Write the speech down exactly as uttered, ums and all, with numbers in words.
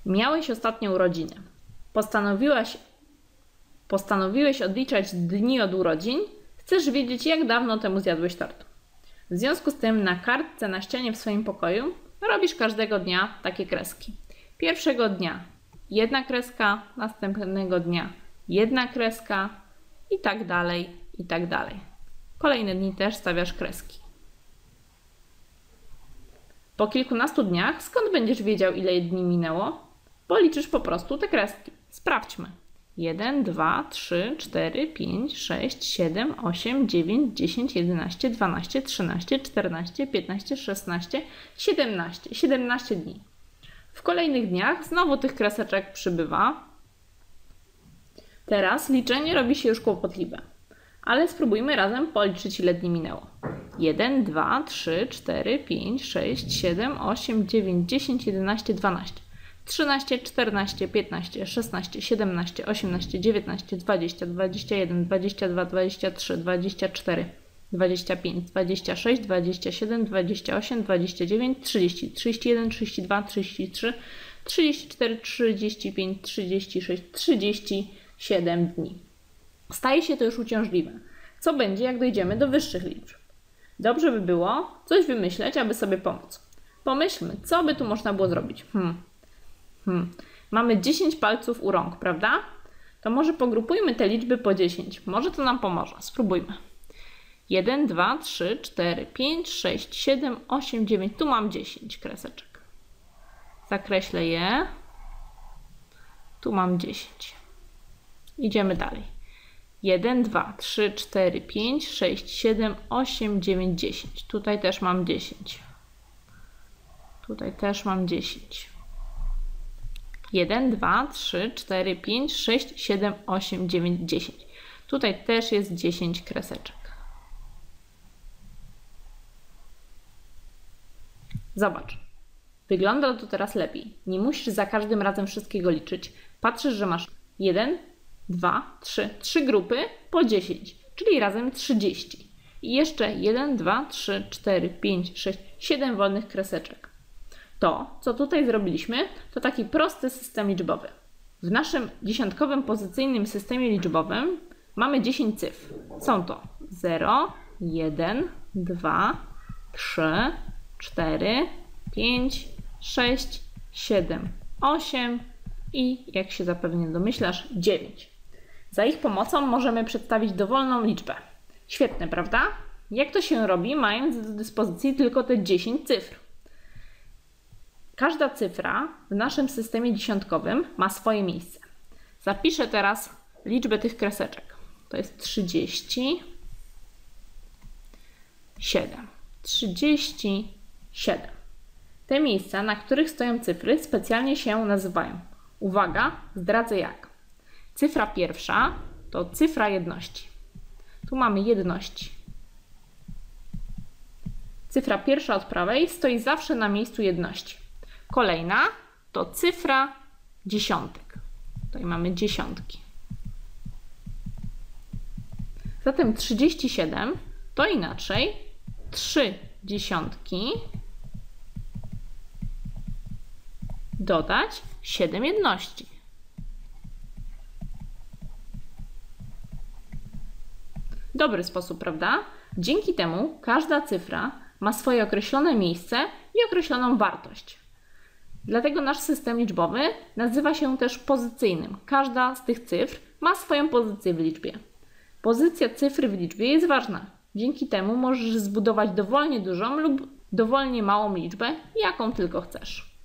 Miałeś ostatnio urodziny. Postanowiłaś, postanowiłeś odliczać dni od urodzin. Chcesz wiedzieć, jak dawno temu zjadłeś tort. W związku z tym na kartce na ścianie w swoim pokoju robisz każdego dnia takie kreski. Pierwszego dnia jedna kreska, następnego dnia jedna kreska i tak dalej, i tak dalej. Kolejne dni też stawiasz kreski. Po kilkunastu dniach skąd będziesz wiedział, ile dni minęło? Policzysz po prostu te kreski. Sprawdźmy. jeden, dwa, trzy, cztery, pięć, sześć, siedem, osiem, dziewięć, dziesięć, jedenaście, dwanaście, trzynaście, czternaście, piętnaście, szesnaście, siedemnaście. siedemnaście dni. W kolejnych dniach znowu tych kreseczek przybywa. Teraz liczenie robi się już kłopotliwe. Ale spróbujmy razem policzyć, ile dni minęło. jeden, dwa, trzy, cztery, pięć, sześć, siedem, osiem, dziewięć, dziesięć, jedenaście, dwanaście. trzynaście, czternaście, piętnaście, szesnaście, siedemnaście, osiemnaście, dziewiętnaście, dwadzieścia, dwadzieścia jeden, dwadzieścia dwa, dwadzieścia trzy, dwadzieścia cztery, dwadzieścia pięć, dwadzieścia sześć, dwadzieścia siedem, dwadzieścia osiem, dwadzieścia dziewięć, trzydzieści, trzydzieści jeden, trzydzieści dwa, trzydzieści trzy, trzydzieści cztery, trzydzieści pięć, trzydzieści sześć, trzydzieści siedem dni. Staje się to już uciążliwe. Co będzie, jak dojdziemy do wyższych liczb? Dobrze by było coś wymyśleć, aby sobie pomóc. Pomyślmy, co by tu można było zrobić. Hmm. Hmm. Mamy dziesięć palców u rąk, prawda? To może pogrupujmy te liczby po dziesięć. Może to nam pomoże. Spróbujmy. jeden, dwa, trzy, cztery, pięć, sześć, siedem, osiem, dziewięć. Tu mam dziesięć kreseczek. Zakreślę je. Tu mam dziesięć. Idziemy dalej. jeden, dwa, trzy, cztery, pięć, sześć, siedem, osiem, dziewięć, dziesięć. Tutaj też mam dziesięć. Tutaj też mam dziesięć. jeden, dwa, trzy, cztery, pięć, sześć, siedem, osiem, dziewięć, dziesięć. Tutaj też jest dziesięć kreseczek. Zobacz. Wygląda to teraz lepiej. Nie musisz za każdym razem wszystkiego liczyć. Patrzysz, że masz jeden, dwa, trzy, trzy grupy po dziesięć, czyli razem trzydzieści. I jeszcze jeden, dwa, trzy, cztery, pięć, sześć, siedem wolnych kreseczek. To, co tutaj zrobiliśmy, to taki prosty system liczbowy. W naszym dziesiątkowym pozycyjnym systemie liczbowym mamy dziesięć cyfr. Są to zero, jeden, dwa, trzy, cztery, pięć, sześć, siedem, osiem i, jak się zapewne domyślasz, dziewięć. Za ich pomocą możemy przedstawić dowolną liczbę. Świetne, prawda? Jak to się robi, mając do dyspozycji tylko te dziesięć cyfr? Każda cyfra w naszym systemie dziesiątkowym ma swoje miejsce. Zapiszę teraz liczbę tych kreseczek. To jest trzydzieści siedem. trzydzieści siedem. Te miejsca, na których stoją cyfry, specjalnie się nazywają. Uwaga, zdradzę jak. Cyfra pierwsza to cyfra jedności. Tu mamy jedności. Cyfra pierwsza od prawej stoi zawsze na miejscu jedności. Kolejna to cyfra dziesiątek. Tutaj mamy dziesiątki. Zatem trzydzieści siedem to inaczej trzy dziesiątki dodać siedem jedności. Dobry sposób, prawda? Dzięki temu każda cyfra ma swoje określone miejsce i określoną wartość. Dlatego nasz system liczbowy nazywa się też pozycyjnym. Każda z tych cyfr ma swoją pozycję w liczbie. Pozycja cyfry w liczbie jest ważna. Dzięki temu możesz zbudować dowolnie dużą lub dowolnie małą liczbę, jaką tylko chcesz.